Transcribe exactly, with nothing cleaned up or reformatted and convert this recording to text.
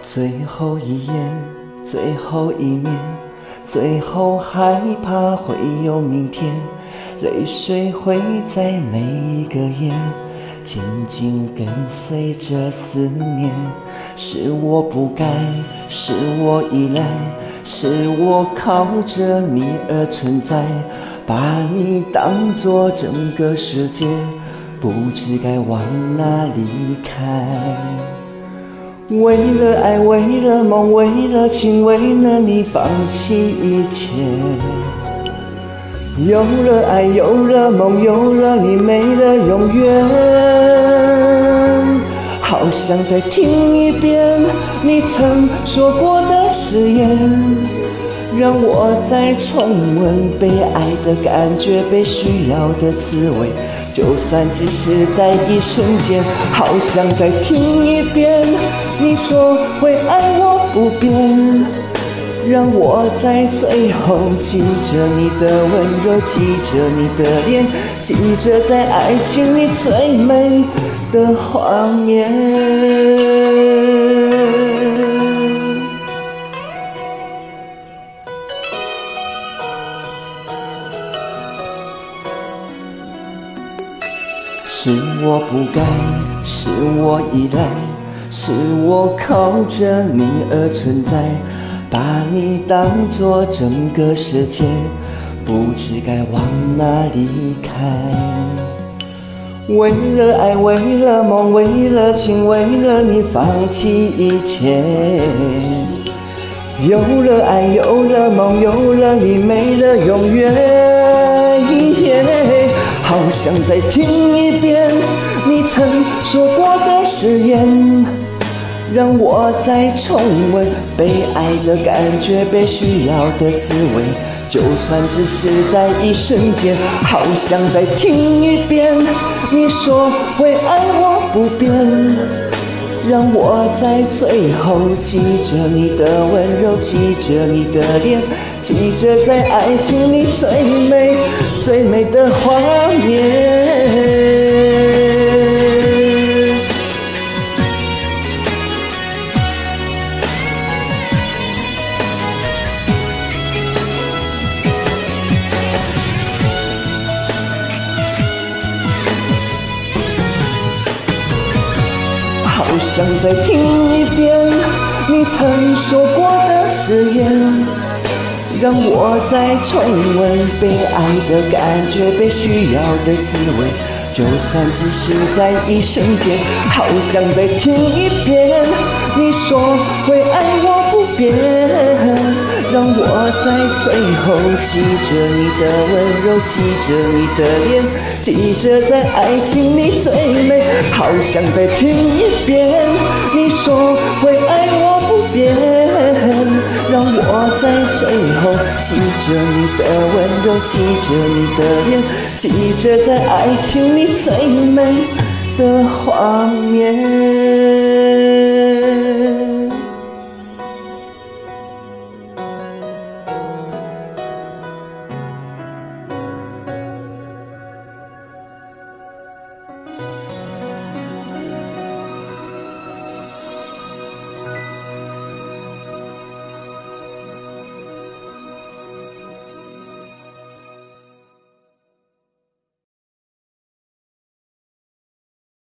最后一眼，最后一面，最后害怕会有明天，泪水会在每一个夜紧紧跟随着思念。是我不该，是我依赖，是我靠着你而存在，把你当作整个世界，不知该往哪离开。为了爱，为了梦，为了情，为了你放弃一切。有了爱，有了梦，有了你，没了永远。好想再听一遍你曾说过的誓言，让我再重温被爱的感觉，被需要的滋味。就算只是在一瞬间，好想再听一遍你说会爱我不变，让我在最后记着你的温柔，记着你的脸，记着在爱情里最美的画面。是我不该，是我依赖，是我靠着你而存在，把你当作整个世界，不知该往哪离开。为了爱，为了梦，为了情，为了你放弃一切。有了爱，有了梦，有了你，没了永远。好想再听一遍你曾说过的誓言，让我再重温被爱的感觉，被需要的滋味。就算只是在一瞬间，好想再听一遍你说会爱我不变，让我在最后记着你的温柔，记着你的脸，记着在爱情里最美最美的画面。好想再听一遍你曾说过的誓言，让我再重温被爱的感觉，被需要的滋味。就算只是在一瞬间，好想再听一遍你说会爱我不变，让我在最后记着你的温柔，记着你的脸，记着在爱情里最美。好想再听一遍你说会爱我不变，让我在最后记着你的温柔，记着你的脸，记着在爱情里最美的画面。